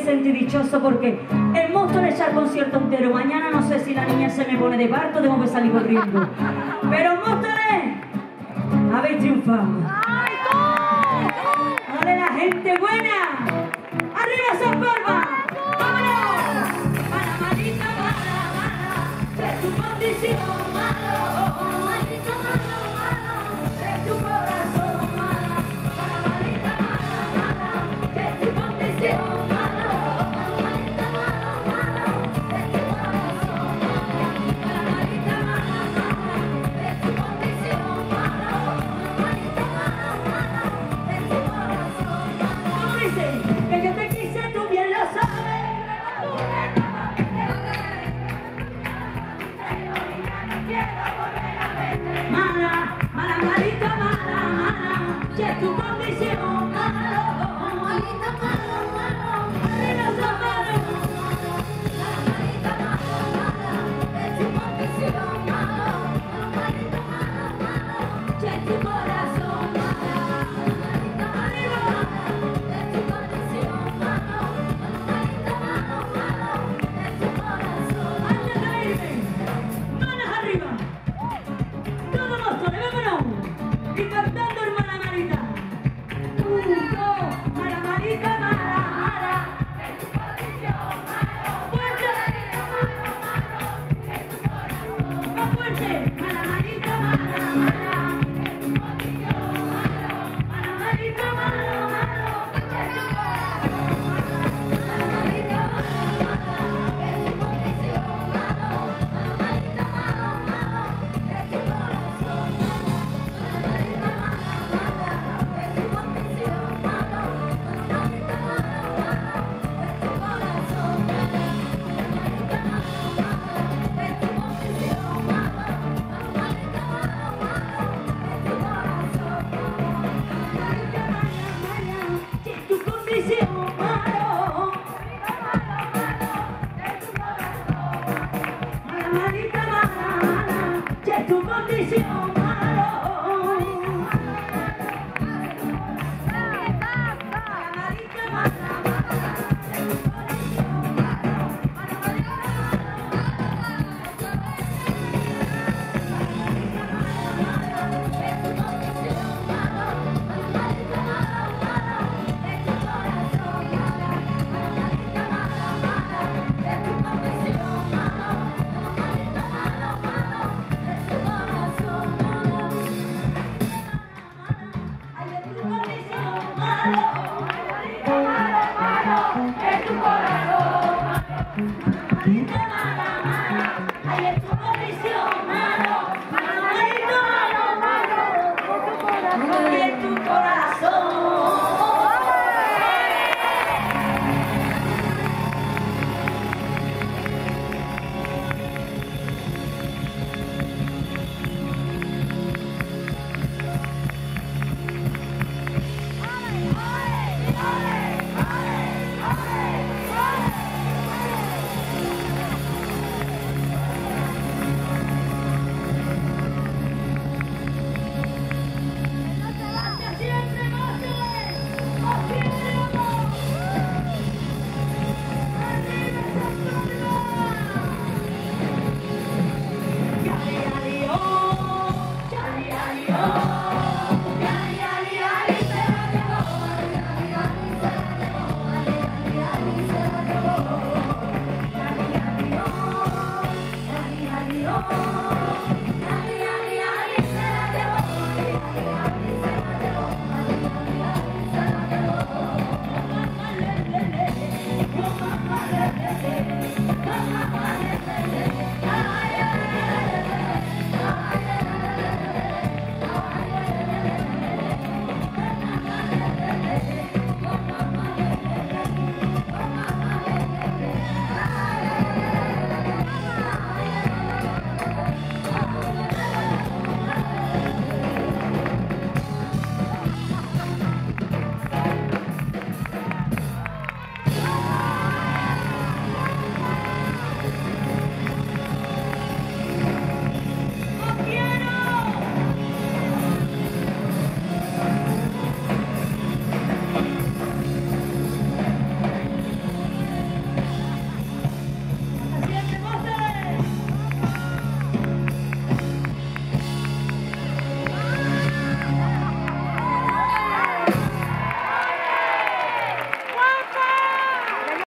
sentí dichoso porque el monstruo de echar concierto entero. Mañana no sé si la niña se me pone de parto, tengo que salir corriendo. Pero Móstoles, habéis triunfado. ¡Vale la gente buena! ¡Arriba esas palmas! ¡Vámonos! Mala, malita, mala, mala, de tu condición, malo. Malita, mala, mala, de tu corazón, mala. Mala, malita, mala, mala, de tu condición, malo. Malita, mala, mala, de tu corazón, mala. Mala, malita, mala, mala, de tu condición, malo. Malita, mala, mala, de tu corazón, mala. ¿Cómo dice? Que yo te quise, tú bien lo sabes. Mala, mala, malita, mala, mala, que es tu condición, malo. Malita, mala, mala, de los amados. Mala, malita, mala, mala, de tu condición, malo. Malita, mala, mala, que es tu corazón, mala. Malita, mala, de tu condición, malo. Malita, mala, mala, de tu corazón. Antes de irme, manos arriba. Todo Móstoles, vámonos. Y cantando hermana Marita. Mala Marita, mala, mala, de tu condición, malo. Fuerte. Más fuerte. Mala Marita, mala, mala, de tu condición, malo. Mala Marita, mala, mala, de tu corazón, mala. Mala Marita, mala, mala, de tu condición, malo. Mala Marita, mala, mala, de tu corazón, mala. Mala Marita, mala, mala, de tu condición, malo. Mala Marita, mala, mala, de tu corazón, mala. Mala Marita, mala, mala, de tu condición, malo. Mala Marita, mala, mala, de tu corazón, mala. Mala Marita, mala, mala, de tu condición, malo. Mala Marita, mala, mala, de tu condición, malo. Es tu corazón,